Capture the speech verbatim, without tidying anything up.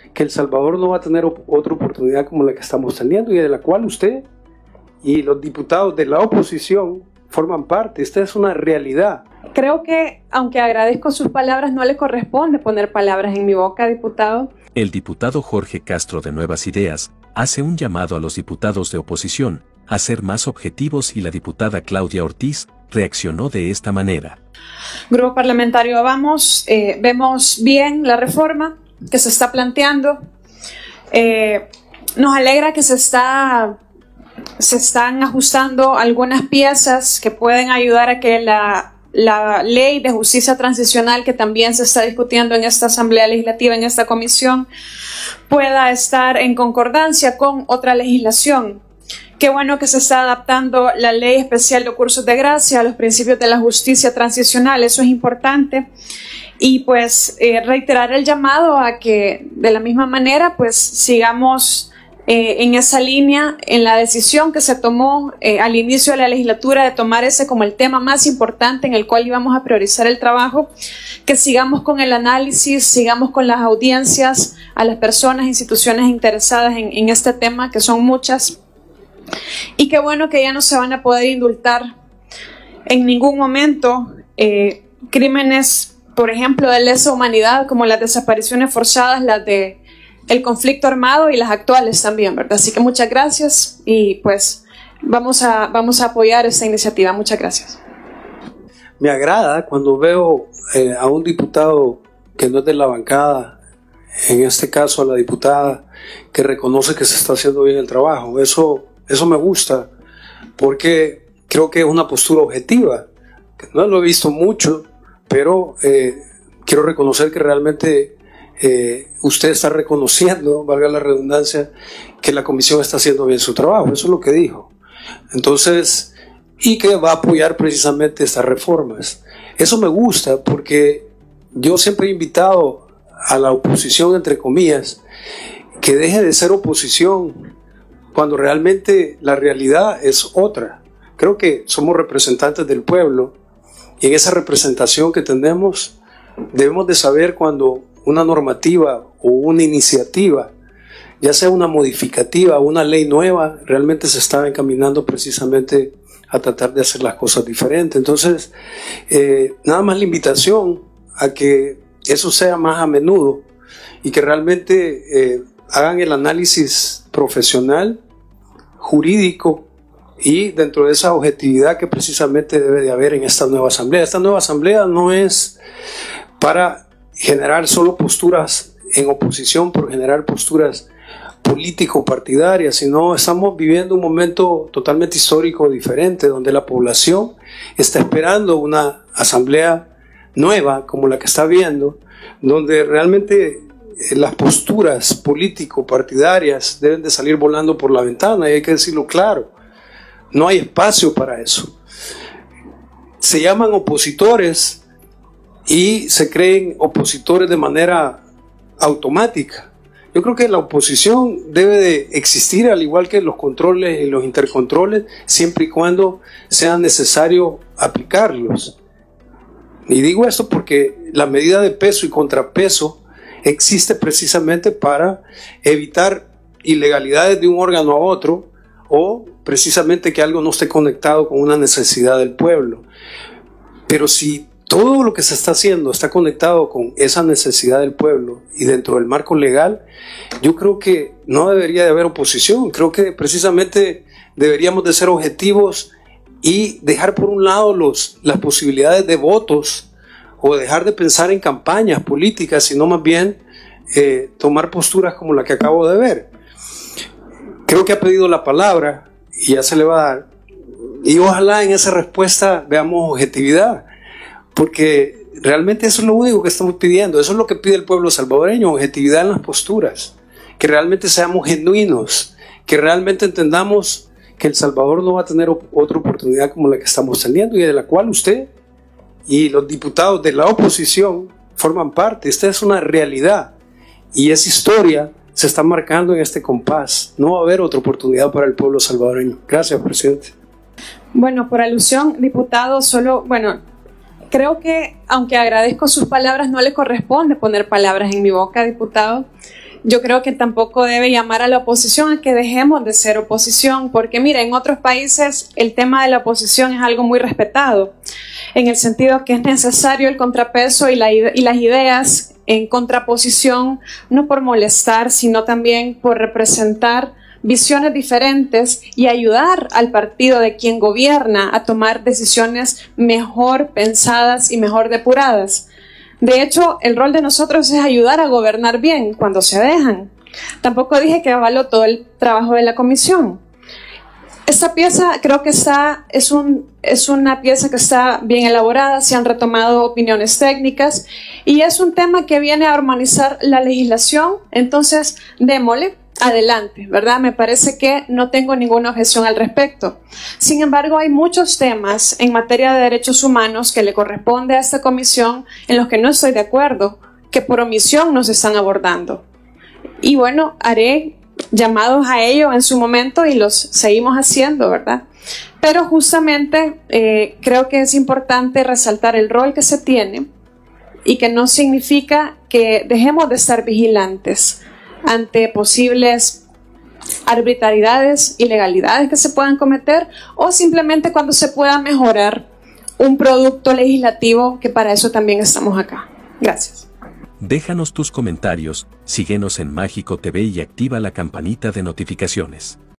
que El Salvador no va a tener op- otra oportunidad como la que estamos teniendo y de la cual usted y los diputados de la oposición forman parte. Esta es una realidad. Creo que, aunque agradezco sus palabras, no le corresponde poner palabras en mi boca, diputado. El diputado Jorge Castro de Nuevas Ideas hace un llamado a los diputados de oposición a ser más objetivos y la diputada Claudia Ortiz reaccionó de esta manera. Grupo parlamentario Vamos, eh, vemos bien la reforma que se está planteando. Eh, nos alegra que se está, se están ajustando algunas piezas que pueden ayudar a que la La ley de justicia transicional que también se está discutiendo en esta Asamblea Legislativa, en esta comisión, pueda estar en concordancia con otra legislación. Qué bueno que se está adaptando la Ley Especial de Cursos de Gracia a los principios de la justicia transicional, eso es importante. Y pues eh, reiterar el llamado a que de la misma manera pues sigamos Eh, en esa línea, en la decisión que se tomó eh, al inicio de la legislatura de tomar ese como el tema más importante en el cual íbamos a priorizar el trabajo, que sigamos con el análisis, sigamos con las audiencias a las personas, instituciones interesadas en, en este tema, que son muchas, y qué bueno que ya no se van a poder indultar en ningún momento eh, crímenes, por ejemplo, de lesa humanidad, como las desapariciones forzadas, las de el conflicto armado y las actuales también, ¿verdad? Así que muchas gracias y pues vamos a, vamos a apoyar esta iniciativa. Muchas gracias. Me agrada cuando veo eh, a un diputado que no es de la bancada, en este caso a la diputada, que reconoce que se está haciendo bien el trabajo. Eso, eso me gusta porque creo que es una postura objetiva. No lo he visto mucho, pero eh, quiero reconocer que realmente Eh, usted está reconociendo, valga la redundancia, que la comisión está haciendo bien su trabajo. Eso es lo que dijo. Entonces, y que va a apoyar precisamente estas reformas. Eso me gusta porque yo siempre he invitado a la oposición, entre comillas, que deje de ser oposición cuando realmente la realidad es otra. Creo que somos representantes del pueblo y en esa representación que tenemos debemos de saber cuando una normativa o una iniciativa, ya sea una modificativa o una ley nueva, realmente se está encaminando precisamente a tratar de hacer las cosas diferentes. Entonces, eh, nada más la invitación a que eso sea más a menudo y que realmente eh, hagan el análisis profesional, jurídico y dentro de esa objetividad que precisamente debe de haber en esta nueva asamblea. Esta nueva asamblea no es para generar solo posturas en oposición por generar posturas político-partidarias, sino estamos viviendo un momento totalmente histórico diferente, donde la población está esperando una asamblea nueva como la que está viendo, donde realmente las posturas político-partidarias deben de salir volando por la ventana, y hay que decirlo claro, no hay espacio para eso. Se llaman opositores y se creen opositores de manera automática. Yo creo que la oposición debe de existir al igual que los controles y los intercontroles, siempre y cuando sea necesario aplicarlos. Y digo esto porque la medida de peso y contrapeso existe precisamente para evitar ilegalidades de un órgano a otro o precisamente que algo no esté conectado con una necesidad del pueblo. Pero si todo lo que se está haciendo está conectado con esa necesidad del pueblo y dentro del marco legal, yo creo que no debería de haber oposición. Creo que precisamente deberíamos de ser objetivos y dejar por un lado los, las posibilidades de votos o dejar de pensar en campañas políticas, sino más bien eh, tomar posturas como la que acabo de ver. Creo que ha pedido la palabra y ya se le va a dar. Y ojalá en esa respuesta veamos objetividad. Porque realmente eso es lo único que estamos pidiendo, eso es lo que pide el pueblo salvadoreño, objetividad en las posturas, que realmente seamos genuinos, que realmente entendamos que El Salvador no va a tener otra oportunidad como la que estamos teniendo y de la cual usted y los diputados de la oposición forman parte. Esta es una realidad y esa historia se está marcando en este compás. No va a haber otra oportunidad para el pueblo salvadoreño. Gracias, presidente. Bueno, por alusión, diputado, solo, bueno, creo que, aunque agradezco sus palabras, no le corresponde poner palabras en mi boca, diputado. yo creo que tampoco debe llamar a la oposición a que dejemos de ser oposición, porque mira, en otros países el tema de la oposición es algo muy respetado, en el sentido que es necesario el contrapeso y, la, y las ideas en contraposición, no por molestar, sino también por representar visiones diferentes y ayudar al partido de quien gobierna a tomar decisiones mejor pensadas y mejor depuradas. De hecho, el rol de nosotros es ayudar a gobernar bien cuando se dejan. Tampoco dije que avalo todo el trabajo de la comisión. Esta pieza creo que está, es, un, es una pieza que está bien elaborada, se han retomado opiniones técnicas y es un tema que viene a armonizar la legislación, entonces démosle. Adelante, ¿verdad? Me parece que no tengo ninguna objeción al respecto. Sin embargo, hay muchos temas en materia de derechos humanos que le corresponde a esta comisión en los que no estoy de acuerdo, que por omisión nos están abordando. Y bueno, haré llamados a ello en su momento y los seguimos haciendo, ¿verdad? Pero justamente eh, creo que es importante resaltar el rol que se tiene y que no significa que dejemos de estar vigilantes ante posibles arbitrariedades, ilegalidades que se puedan cometer o simplemente cuando se pueda mejorar un producto legislativo, que para eso también estamos acá. Gracias. Déjanos tus comentarios, síguenos en Mágico T V y activa la campanita de notificaciones.